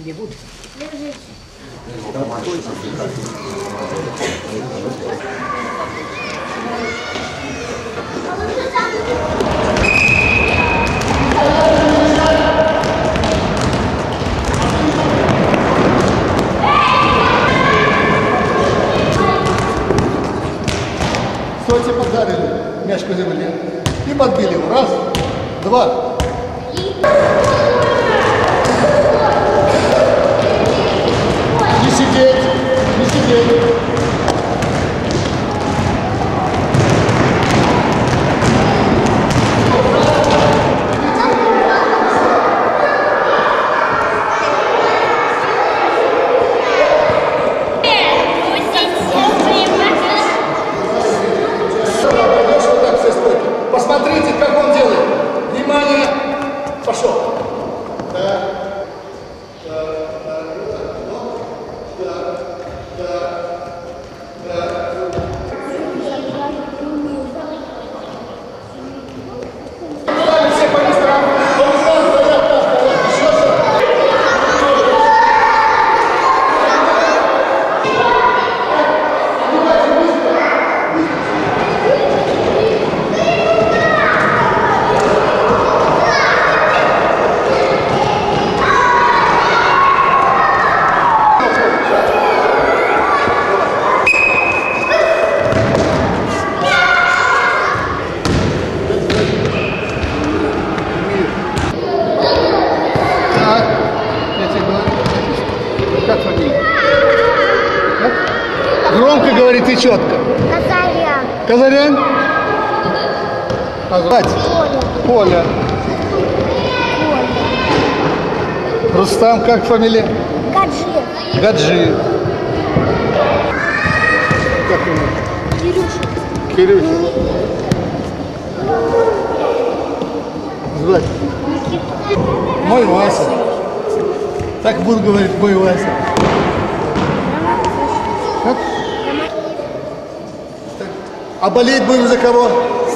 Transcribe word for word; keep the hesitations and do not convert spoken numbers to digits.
тебе буду. Стойте, поддарили мяч по земле и подбили его. Раз, два. Не сидеть, не сидеть. Посмотрите, как он делает. Внимание, пошел. Да. Да. Да. Да. Да. Все по местам. По местам стоят, стоят. Еще что? Как фамилия? Громко говорит и четко. Казарян. Казарян? А звать? Коля. Коля. Коля. Рустам, как фамилия? Гаджи. Гаджи. Как фамилия? Кирюша. Кирюша. Звать? Мой Вася. Так буду говорить, мой Вася. Как? А болеть будем за кого?